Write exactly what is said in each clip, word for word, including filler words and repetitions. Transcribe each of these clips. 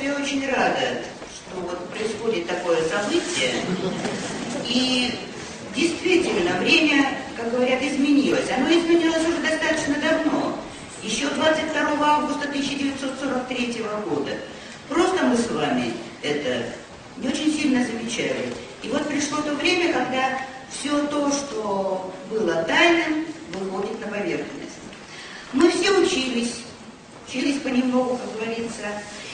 что я очень рада, что вот происходит такое событие. И действительно, время, как говорят, изменилось. Оно изменилось уже достаточно давно, еще двадцать второго августа тысяча девятьсот сорок третьего года. Просто мы с вами это не очень сильно замечали. И вот пришло то время, когда все то, что было тайным, выходит на поверхность. Мы все учились, учились понемногу, как говорится,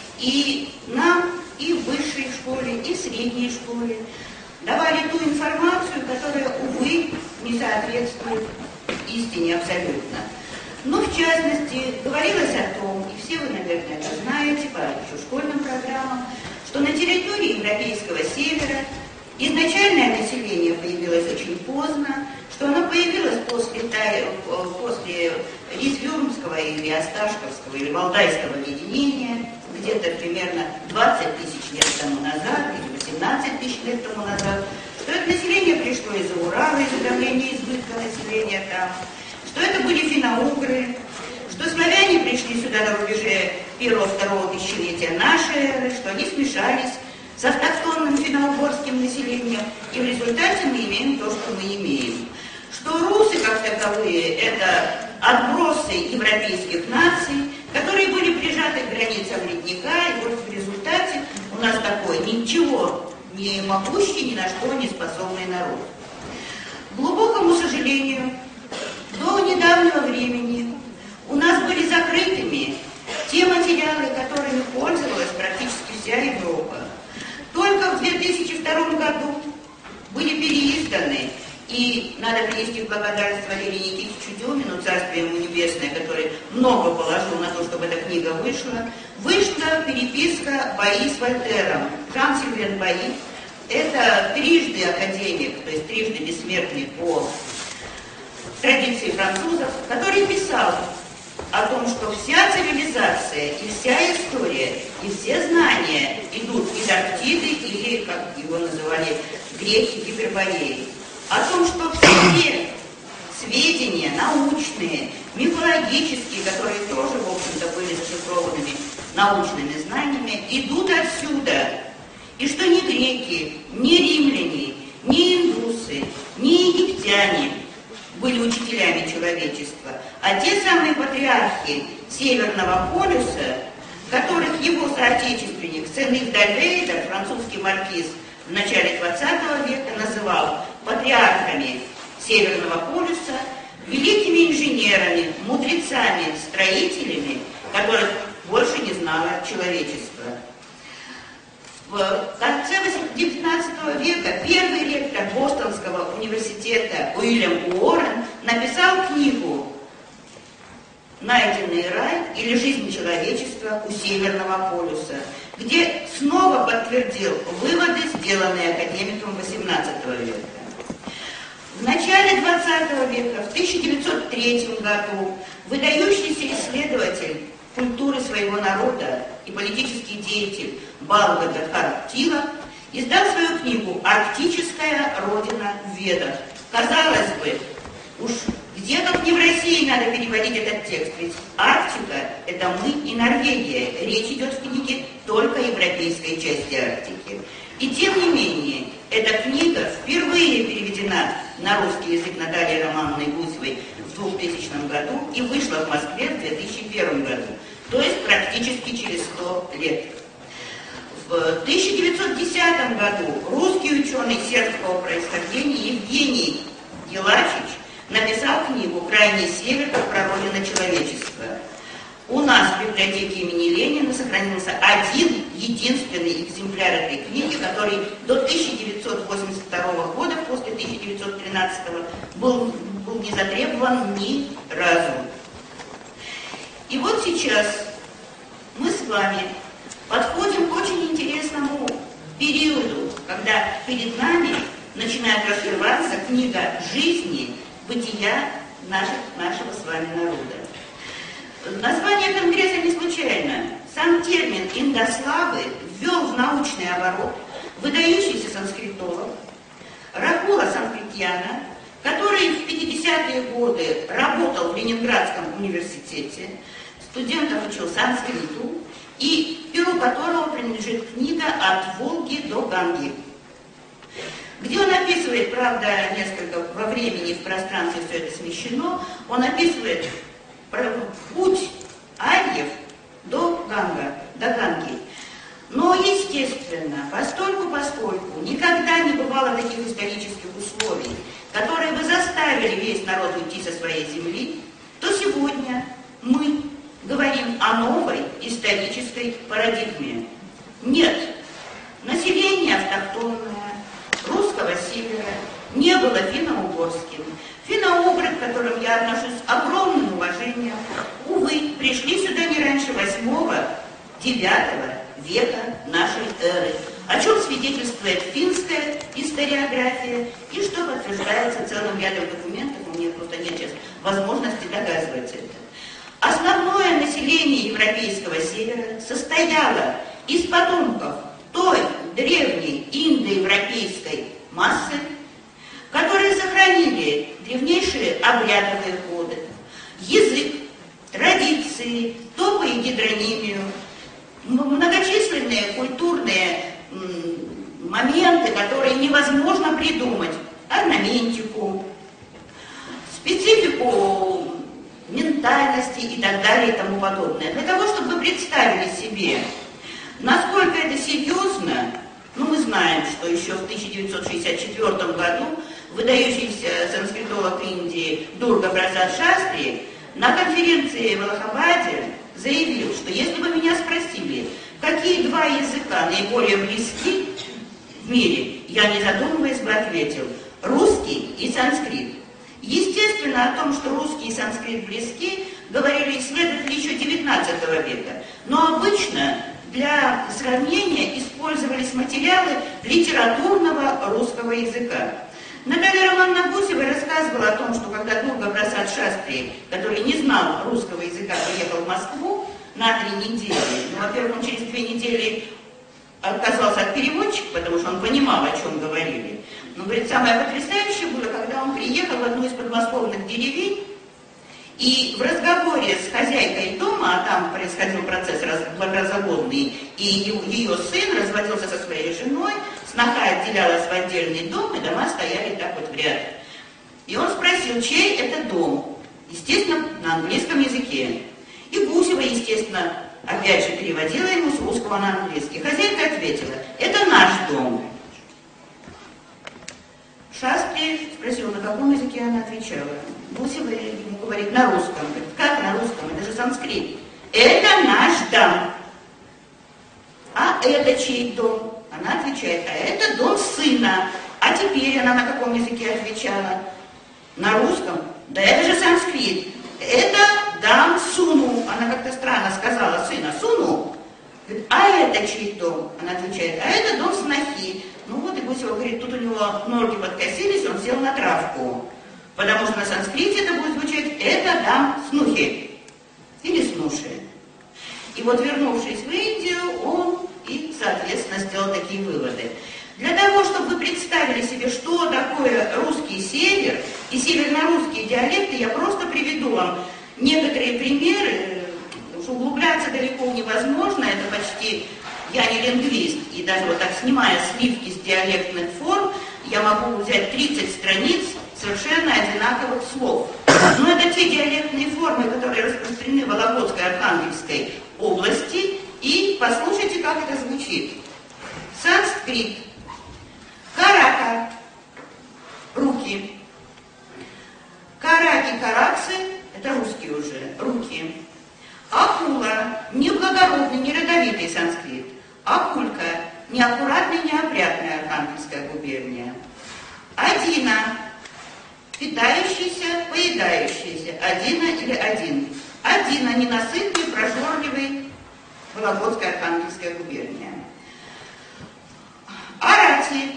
и нам и в высшей школе, и в средней школе давали ту информацию, которая, увы, не соответствует истине абсолютно. Но, в частности, говорилось о том, и все вы, наверное, это знаете по еще школьным программам, что на территории Европейского Севера изначальное население появилось очень поздно, что оно появилось после, после Ризюмского или Осташковского или Валдайского объединения, где-то примерно двадцать тысяч лет тому назад или восемнадцать тысяч лет тому назад, что это население пришло из-за Урала, из-за давления избытка населения там, что это были финно-угры, что славяне пришли сюда на рубеже первого-второго тысячелетия нашей эры, что они смешались с автохтонным финно-угорским населением, и в результате мы имеем то, что мы имеем. Что русы, как таковые, это отбросы европейских наций, которые были прижаты к границам ледника, и вот в результате у нас такой ничего не могущий, ни на что не способный народ. К глубокому сожалению, до недавнего времени у нас были закрытыми те материалы, которыми пользовалась практически вся Европа. Только в две тысячи втором году были переизданы, и надо принести в благодарность Валерию Никитичу Демину, царствие ему небесное, который много положил на то, чтобы эта книга вышла, вышла переписка «Бои с Вольтером». Жан-Сильвен Бои – это трижды академик, то есть трижды бессмертный по традиции французов, который писал о том, что вся цивилизация и вся история, и все знания идут из Арктиды, или, как его называли греки, Гипербореи. О том, что все сведения научные, мифологические, которые тоже, в общем-то, были зашифрованными научными знаниями, идут отсюда. И что ни греки, ни римляне, ни индусы, ни египтяне были учителями человечества, а те самые патриархи Северного полюса, которых его соотечественник Сен-Ив д'Альвейда, французский маркиз, в начале двадцатого века называл патриархами Северного полюса, великими инженерами, мудрецами, строителями, которых больше не знало человечество. В конце девятнадцатого века первый ректор Бостонского университета Уильям Уоррен написал книгу «Найденный рай» или «Жизнь человечества у Северного полюса», где снова подтвердил выводы, сделанные академиком восемнадцатого века. В начале двадцатого века, в тысяча девятьсот третьем году, выдающийся исследователь культуры своего народа и политический деятель Балгадхар Тилак издал свою книгу «Арктическая родина в Ведах». Казалось бы, уж где как не в России надо переводить этот текст, ведь Арктика – это мы и Норвегия. Речь идет в книге только о европейской части Арктики. И тем не менее, эта книга впервые переведена на русский язык Натальей Романовной Гусевой в двухтысячном году и вышла в Москве в две тысячи первом году, то есть практически через сто лет. В тысяча девятьсот десятом году русский ученый сербского происхождения Евгений Елачич написал книгу «Крайний север как прародина человечества». У нас в библиотеке имени Ленина сохранился один единственный экземпляр этой книги, который до тысяча девятьсот восемьдесят второго года, после тысяча девятьсот тринадцатого, был, был не затребован ни разу. И вот сейчас мы с вами подходим к очень интересному периоду, когда перед нами начинает раскрываться книга жизни, бытия наших, нашего с вами народа. Название конгресса не случайно. Сам термин «индославы» ввел в научный оборот выдающийся санскритолог Ракула Санкритьяна, который в пятидесятые годы работал в Ленинградском университете, студентов учил санскриту, и перу которого от Волги до Ганги, где он описывает, правда, несколько во времени и в пространстве все это смещено, он описывает путь ариев до Ганга, до Ганги. Но, естественно, постольку поскольку никогда не бывало таких исторических условий, которые бы заставили весь народ уйти со своей земли, то сегодня мы говорим о новой исторической парадигме. Нет, население автохтонное, русского севера, не было финно-угорским. Финно-угры, к которым я отношусь с огромным уважением, увы, пришли сюда не раньше восьмого-девятого века нашей эры, о чем свидетельствует финская историография и что подтверждается целым рядом документов, у меня просто нет сейчас возможности доказывать это. Основное население европейского севера состояло из потомков той древней индоевропейской массы, которые сохранили древнейшие обрядовые коды, язык, традиции, топы и гидронимию, многочисленные культурные моменты, которые невозможно придумать, орнаментику, специфику ментальности и так далее и тому подобное. Для того, чтобы вы представили себе, насколько это серьезно, ну мы знаем, что еще в тысяча девятьсот шестьдесят четвёртом году выдающийся санскритолог Индии Дурга Прасад Шастри на конференции в Аллахабаде заявил, что если бы меня спросили, какие два языка наиболее близки в мире, я, не задумываясь, бы ответил: русский и санскрит. Естественно, о том, что русский и санскрит близки, говорили исследователи еще девятнадцатого века, но обычно для сравнения использовались материалы литературного русского языка. Наталья Романовна Гусева рассказывала о том, что когда Дурга Прасад Шастри, который не знал русского языка, приехал в Москву на три недели, ну, во-первых, он через две недели отказался от переводчика, потому что он понимал, о чем говорили. Но, говорит, самое потрясающее было, когда он приехал в одну из подмосковных деревень, и в разговоре с хозяйкой дома, а там происходил процесс бракоразводный, и ее сын разводился со своей женой, сноха отделялась в отдельный дом, и дома стояли так вот в ряд. И он спросил, чей это дом? Естественно, на английском языке. И Гусева, естественно, опять же переводила ему с русского на английский. Хозяйка ответила: это наш дом. Шастри спросил, на каком языке она отвечала. Гусева ему говорит: на русском. Говорит: как на русском? Это же санскрит. Это наш дом. А это чей дом? Она отвечает: а это дом сына. А теперь она на каком языке отвечала? На русском. Да это же санскрит. Это дам Суну. Она как-то странно сказала: сына, Суну. Говорит: а это чей дом? Она отвечает: а это дом снохи. Ну вот и Гусева говорит, тут у него ноги подкосились, он сел на травку. Потому что на санскрите это будет звучать: это дам снухи. Или снуши. И вот, вернувшись в Индию, он и, соответственно, сделал такие выводы. Для того, чтобы вы представили себе, что такое русский север и северно-русские диалекты, я просто приведу вам некоторые примеры. Уж углубляться далеко невозможно, это почти... Я не лингвист, и даже вот так, снимая сливки с диалектных форм, я могу взять тридцать страниц совершенно одинаковых слов. Но это те диалектные формы, которые распространены в Вологодской, Архангельской области, и послушайте, как это звучит. Санскрит. Карака. Руки. Караки, караксы, это русские уже, руки. Акула, неблагородный, неродовитый санскрит. Акулька, неаккуратная, неопрятная Архангельская губерния. Одина, питающийся, поедающийся. Одина или один. Одина, ненасытный, прожорливый, Вологодская, Архангельская губерния. Арати,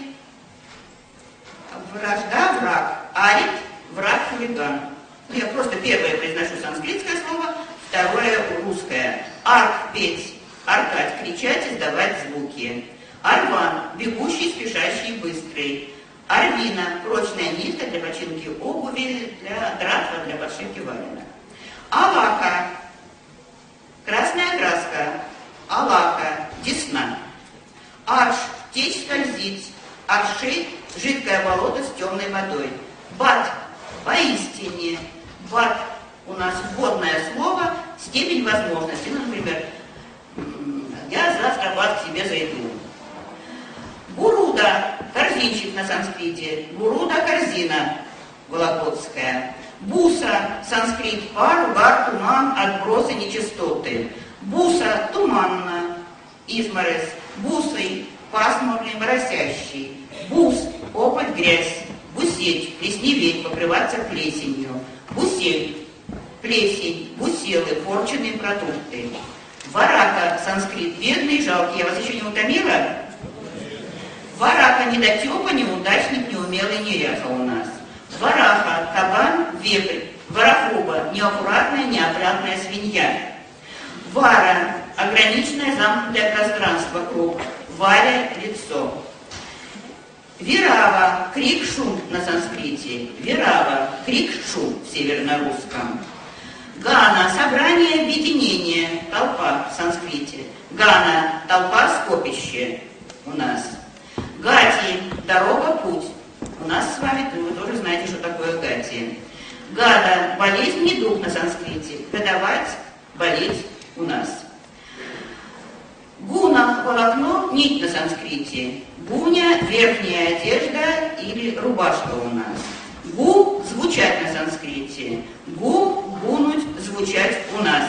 вражда, враг. Арит, враг, хулиган. Я просто первое произношу санскритское слово, второе русское. Арк, петь. Аркать, кричать, издавать звуки. Арван, бегущий, спешащий, быстрый. Арвина, прочная нитка для починки обуви, для дратва, для подшивки валена. Алака, красная краска. Алака, десна. Арш – течь скользить. Арши – жидкое болото с темной водой. Бат – поистине. Бат у нас вводное слово, степень возможности. Ну, например, я завтра бат к себе зайду. Буруда – корзинчик на санскрите. Буруда – корзина вологодская. Буса – санскрит – пар, угар, туман, отбросы, нечистоты. Буса – туманно, изморозь. Бусы – пасмурный, моросящий. Бус – опыт, грязь. Бусеть – плесневеть, покрываться плесенью. Бусель – плесень, буселы, порченые продукты. Варака – санскрит – бедный, жалкий. Я вас еще не утомила? Варака – недотепа, неудачник, неумелый, неряха у нас. Вараха – кабан, вепрь. Варахоба – неаккуратная, неопрятная свинья. Вара – ограниченное замкнутое пространство, круг. Варя – лицо. Вирава – крик-шум на санскрите. Вирава – крик-шум в северно-русском. Гана – собрание, объединение, толпа в санскрите. Гана – толпа, скопище у нас. Гати – дорога, путь. У нас с вами, вы тоже знаете, что такое гати. Гада – болезнь, недуг на санскрите. Гадовать – болеть у нас. Гуна – волокно, нить на санскрите. Гуня – верхняя одежда или рубашка у нас. Гу – звучать на санскрите. Гу – гунуть, звучать у нас.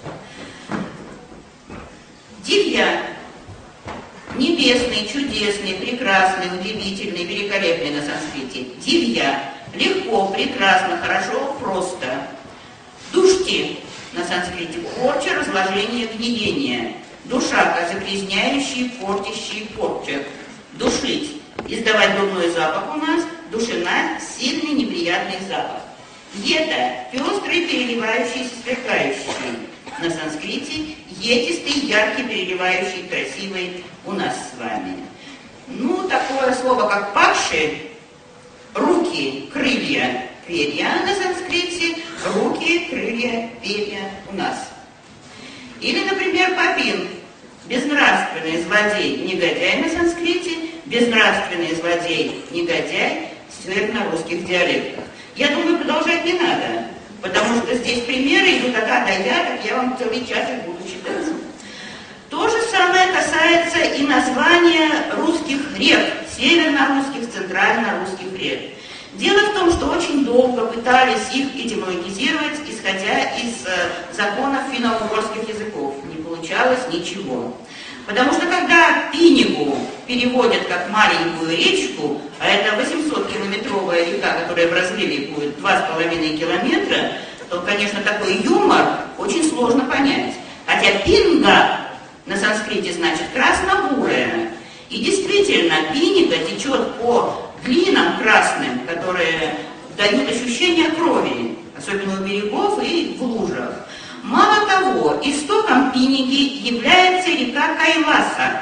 Дивья – небесный, чудесный, прекрасный, удивительный, великолепный на санскрите. Дивья – легко, прекрасно, хорошо, просто. Душти на санскрите – порча, разложение, гниение. Душака – загрязняющий, портящий, порча. Душить – издавать дурной запах у нас. Душина – сильный, неприятный запах. Ета – пестрый, переливающийся, сверкающий. На санскрите етистый, яркий, переливающий, красивый у нас с вами. Ну, такое слово, как пакши, руки, крылья, перья на санскрите, руки, крылья, перья у нас. Или, например, попин, безнравственный злодей, негодяй на санскрите, безнравственный злодей, негодяй в северно-русских диалектах. Я думаю, продолжать не надо, потому что здесь примеры идут от А до Я, так я вам целый час их буду читать. То же самое касается и названия русских рек, северно-русских, центрально-русских рек. Дело в том, что очень долго пытались их этимологизировать, исходя из э, законов финно-угорских языков. Не получалось ничего. Потому что когда Пинигу переводят как маленькую речку, а это восьмисоткилометровая река, которая в разливе будет два с половиной километра, то, конечно, такой юмор очень сложно понять. Хотя Пинга на санскрите значит красно-бурая. И действительно, Пинига течет по глинам красным, которые дают ощущение крови, особенно у берегов и в лужах. Мало того, истоком Пиниги является река Кайласа.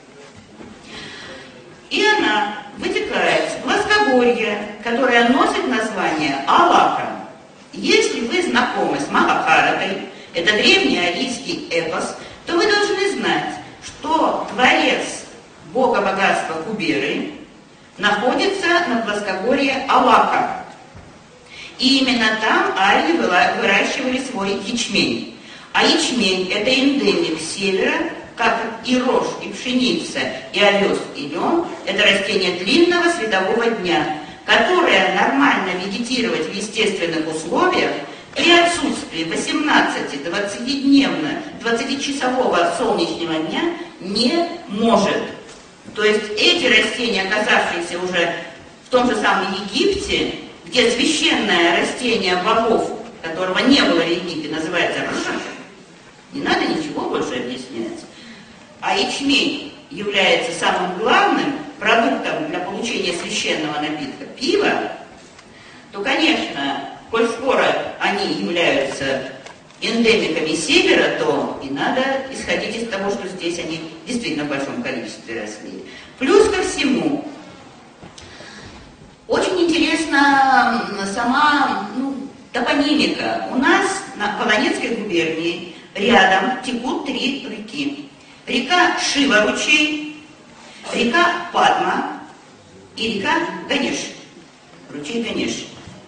И она вытекает с плоскогорья, которое носит название Алака. Если вы знакомы с Махабхаратой, это древний арийский эпос, то вы должны знать, что дворец бога богатства Куберы находится на плоскогорье Алака. И именно там арии выращивали свой ячмень. А ячмень – это эндемик севера, как и рожь, и пшеница, и овес, и лен – это растение длинного светового дня, которое нормально вегетировать в естественных условиях при отсутствии восемнадцати-двадцатидневного, двадцатичасового солнечного дня не может. То есть эти растения, оказавшиеся уже в том же самом Египте, где священное растение богов, которого не было в Египте, называется ржа, не надо ничего больше объяснять. А ячмень является самым главным продуктом для получения священного напитка пива, то, конечно, коль скоро они являются эндемиками севера, то и надо исходить из того, что здесь они действительно в большом количестве росли. Плюс ко всему, очень интересна сама ну, топонимика. У нас на Волонецкой губернии рядом текут три реки. Река Шива-ручей, река Падма и река Ганеш, ручей Ганеш.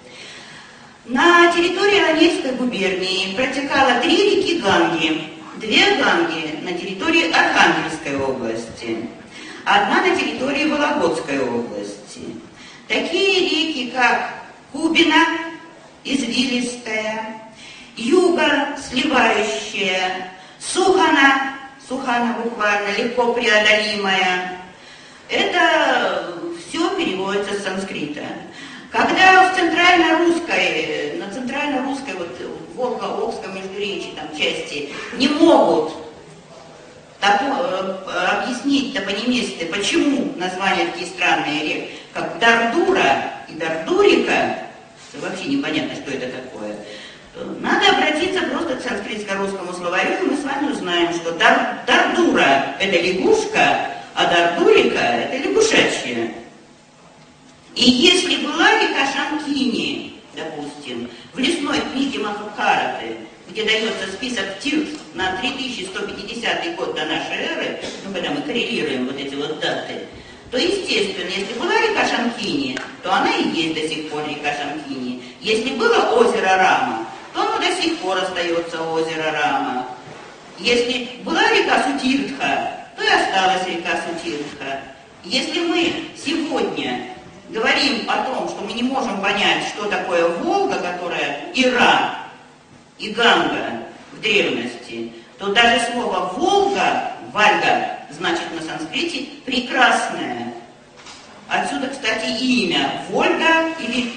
На территории Онежской губернии протекало три реки Ганги. Две Ганги на территории Архангельской области, одна на территории Вологодской области. Такие реки, как Кубина, извилистая, Юга, сливающая, Сухана, Сухана буквально, легко преодолимая. Это все переводится с санскрита. Когда в центрально-русской, на центрально-русской, вот, Волго-Волжском междуречии, там, части, не могут так, э, объяснить топонимисты, почему названия такие странные рек, как Дардура и Дардурика, вообще непонятно, что это такое, надо обратиться просто к санскритско-русскому словарю, и мы с вами узнаем, что дар, Дардура – это лягушка, а Дардурика – это лягушачья. И если была река Шанкини, допустим, в лесной книге Махабхараты, где дается список тирт на три тысячи сто пятидесятый год до нашей эры, ну, когда мы коррелируем вот эти вот даты, то, естественно, если была река Шанкини, то она и есть до сих пор река Шанкини. Если было озеро Рама, то оно до сих пор остается озеро Рама. Если была река Сутиртха, то и осталась река Сутиртха. Если мы сегодня говорим о том, что мы не можем понять, что такое Волга, которая Ира и Ганга в древности, то даже слово Волга, Вальга, значит на санскрите прекрасная. Отсюда, кстати, имя Вольга или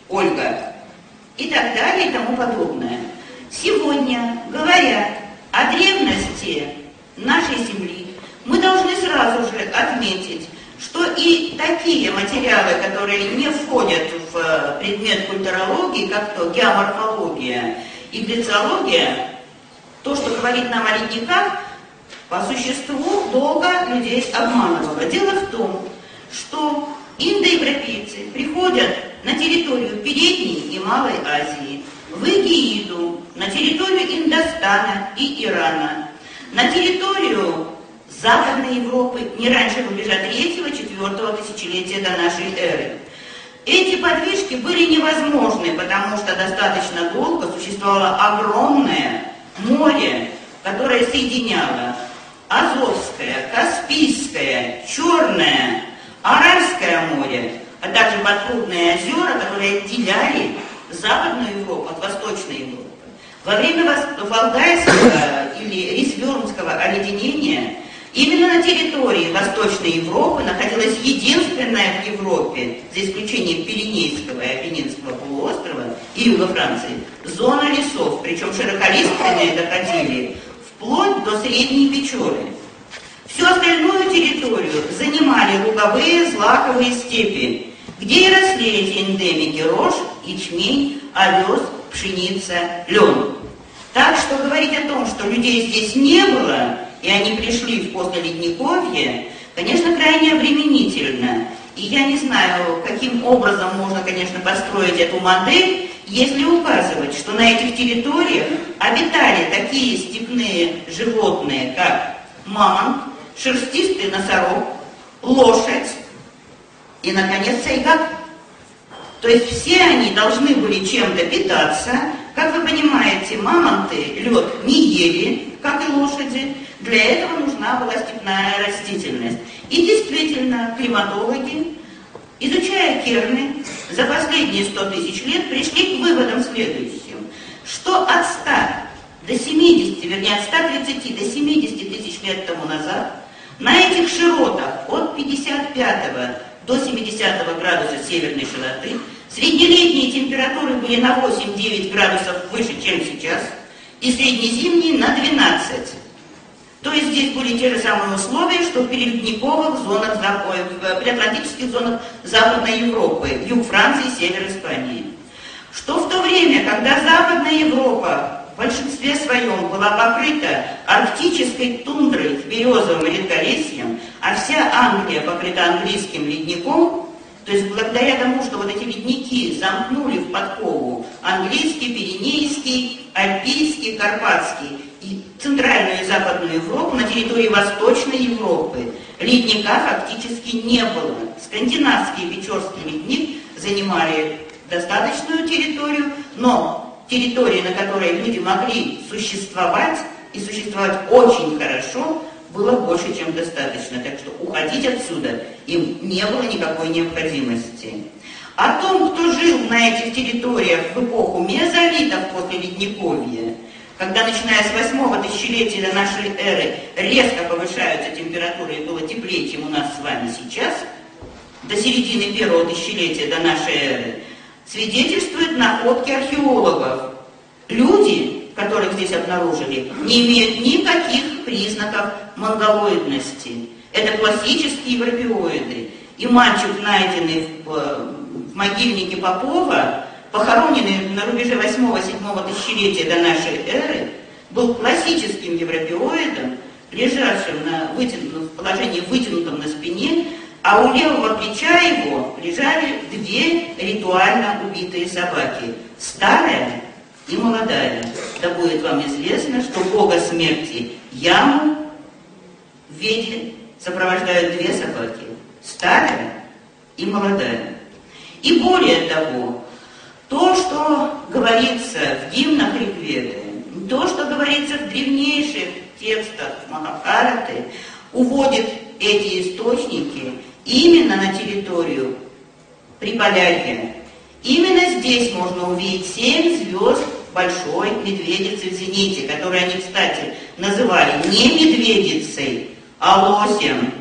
Ольга и так далее и тому подобное. Сегодня, говоря о древности нашей земли, мы должны сразу же отметить, что и такие материалы, которые не входят в предмет культурологии, как то геоморфология и глициология, то, что говорит нам о ледниках, по существу долго людей обманывало. Дело в том, что индоевропейцы приходят на территорию Передней и Малой Азии, в Эгеиду, на территорию Индостана и Ирана, на территорию Западной Европы не раньше рубежа третьего-четвёртого тысячелетия до нашей эры. Эти подвижки были невозможны, потому что достаточно долго существовало огромное море, которое соединяло Азовское, Каспийское, Черное, Аральское море, а также подпрудные озера, которые отделяли Западную Европу от Восточной Европы. Во время Валдайского или Рисвюрмского оледенения именно на территории Восточной Европы находилась единственная в Европе, за исключением Пиренейского и Апеннинского полуострова и юга Франции, зона лесов, причем широколиственные доходили вплоть до Средней Печоры. Всю остальную территорию занимали луговые злаковые степи, где и росли эти эндемики: рожь, ячмень, овес, пшеница, лен. Так что говорить о том, что людей здесь не было, и они пришли в послеледниковье, конечно, крайне обременительно. И я не знаю, каким образом можно, конечно, построить эту модель, если указывать, что на этих территориях обитали такие степные животные, как мамонт, шерстистый носорог, лошадь и, наконец, сайгак. То есть все они должны были чем-то питаться. Как вы понимаете, мамонты лед не ели, как и лошади. Для этого нужна была степная растительность. И действительно, климатологи, изучая керны, за последние сто тысяч лет пришли к выводам следующим, что от ста до семидесяти, вернее от ста тридцати до семидесяти тысяч лет тому назад на этих широтах от пятьдесят пятого до семидесятого градуса северной широты среднелетние температуры были на восемь-девять градусов выше, чем сейчас, и среднезимние на двенадцать. То есть здесь были те же самые условия, что в переледниковых зонах, в предатлантических зонах Западной Европы, юг Франции, север Испании. Что в то время, когда Западная Европа в большинстве своем была покрыта арктической тундрой с березовым редколесьем, а вся Англия покрыта английским ледником, то есть благодаря тому, что вот эти ледники замкнули в подкову английский, пиренейский, альпийский, карпатский и Центральную и Западную Европу, на территории Восточной Европы ледника фактически не было. Скандинавский и Печорский ледник занимали достаточную территорию, но территории, на которой люди могли существовать, и существовать очень хорошо, было больше, чем достаточно. Так что уходить отсюда им не было никакой необходимости. О том, кто жил на этих территориях в эпоху мезолитов после Ледниковья, когда, начиная с восьмого тысячелетия до нашей эры, резко повышаются температуры и было теплее, чем у нас с вами сейчас, до середины первого тысячелетия до нашей эры, свидетельствуют находки археологов. Люди, которых здесь обнаружили, не имеют никаких признаков монголоидности. Это классические европеоиды. И мальчик, найденный в, в могильнике Попова, похороненный на рубеже восьмого-седьмого тысячелетия до нашей эры, был классическим европеоидом, лежавшим на вытянутом, в положении вытянутом на спине, а у левого плеча его лежали две ритуально убитые собаки, старая и молодая. Да будет вам известно, что бога смерти Яму в Веде сопровождают две собаки, старая и молодая. И более того, то, что говорится в гимнах Ригведы, то, что говорится в древнейших текстах Махабхараты, уводит эти источники именно на территорию Приполярья. Именно здесь можно увидеть семь звезд Большой Медведицы в зените, которые они, кстати, называли не Медведицей, а Лосем.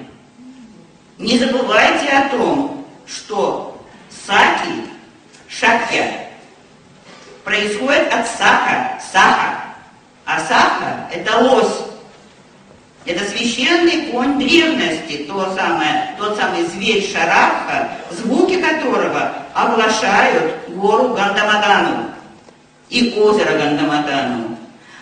Не забывайте о том, что Саки, Шакья, происходит от Саха, Саха, а Саха – это лось. Это священный конь древности, то самое, тот самый зверь Шарабха, звуки которого оглашают гору Гандамадану и озеро Гандамадану.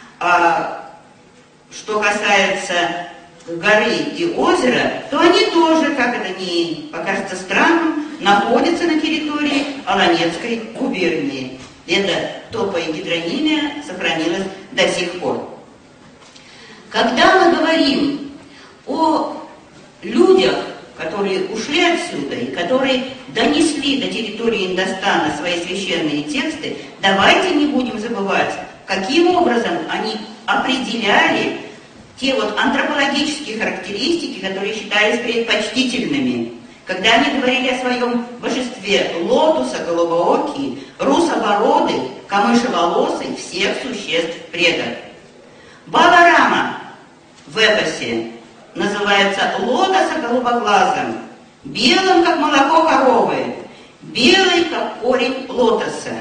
А что касается горы и озера, то они тоже, как это не покажется странным, находятся на территории Аланецкой губернии. Эта топогидронимия сохранилась до сих пор. Когда мы говорим о людях, которые ушли отсюда и которые донесли до территории Индостана свои священные тексты, давайте не будем забывать, каким образом они определяли те вот антропологические характеристики, которые считались предпочтительными. Когда они говорили о своем божестве лотуса, голубоокий, русобородый, камышеволосый, всех существ предок. Баларама в эпосе называется лотоса голубоглазым, белым, как молоко коровы, белый, как корень лотоса.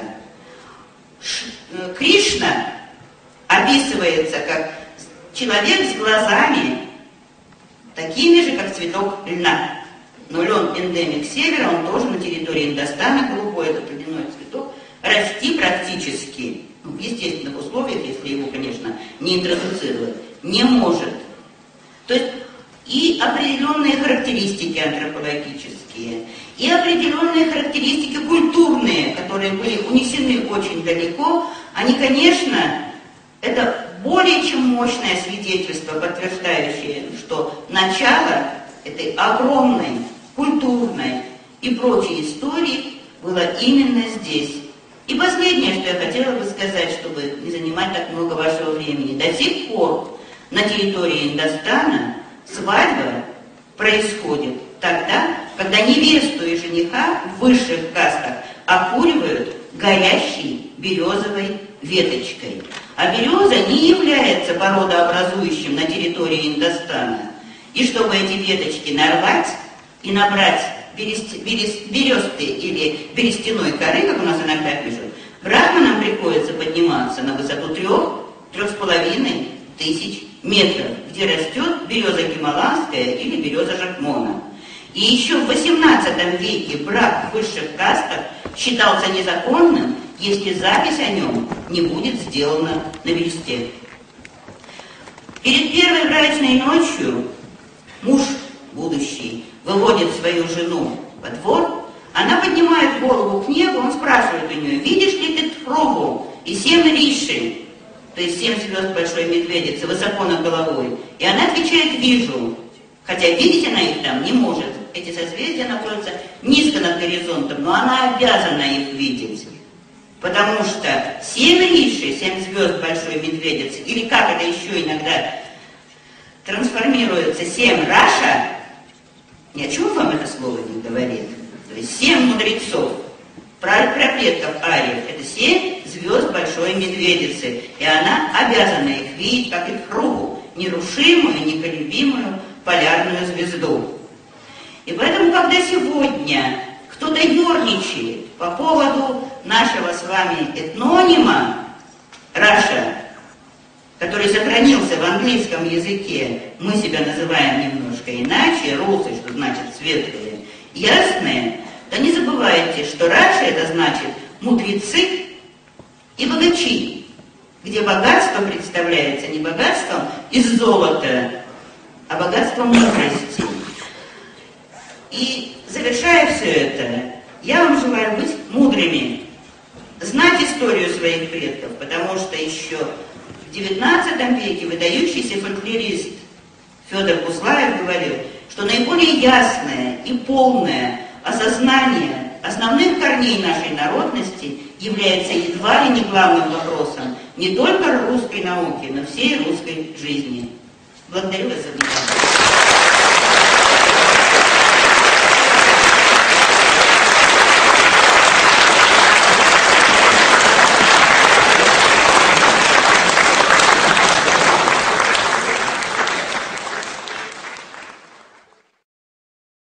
Ш, э, Кришна описывается как человек с глазами, такими же, как цветок льна. Но лен эндемик севера, он тоже на территории Индостана, голубой этот ледяной цветок, расти практически, ну, в естественных условиях, если его, конечно, не интродуцировать, не может. То есть и определенные характеристики антропологические, и определенные характеристики культурные, которые были унесены очень далеко, они, конечно, это более чем мощное свидетельство, подтверждающее, что начало этой огромной культурной и прочей истории было именно здесь. И последнее, что я хотела бы сказать, чтобы не занимать так много вашего времени. До сих пор на территории Индостана свадьба происходит тогда, когда невесту и жениха в высших кастах окуривают горящей березовой веточкой. А береза не является породообразующим на территории Индостана. И чтобы эти веточки нарвать и набрать берест, берест, бересты или берестяной коры, как у нас иногда пишут, брахманам приходится подниматься на высоту трех, трех с половиной тысяч метров, где растет береза гималайская или береза Жакмона. И еще в восемнадцатом веке брак в высших кастах считался незаконным, если запись о нем не будет сделана на бересте. Перед первой брачной ночью муж будущий выводит свою жену во двор, она поднимает голову к небу, он спрашивает у нее: видишь ли ты Тхруву и семь риши? то есть семь звезд Большой Медведицы, высоко над головой. И она отвечает «вижу», хотя видеть она их там не может. Эти созвездия находятся низко над горизонтом, но она обязана их видеть. Потому что семь Риши, семь звезд Большой Медведицы, или как это еще иногда трансформируется, семь Раша, ни о чем вам это слово не говорит. То есть семь мудрецов, предков ариев, это семь звезд Большой Медведицы, и она обязана их видеть, как их кругу, нерушимую, неколебимую полярную звезду. И поэтому, когда сегодня кто-то ерничает по поводу нашего с вами этнонима Раша, который сохранился в английском языке, мы себя называем немножко иначе, русы, что значит светлые, ясные, то не забывайте, что Раша это значит мудрецы и богачи, где богатство представляется не богатством из золота, а богатством мудрости. И завершая все это, я вам желаю быть мудрыми, знать историю своих предков, потому что еще в девятнадцатом веке выдающийся фольклорист Федор Буслаев говорил, что наиболее ясное и полное осознание основных корней нашей народности является едва ли не главным вопросом не только русской науки, но всей русской жизни. Благодарю вас за внимание.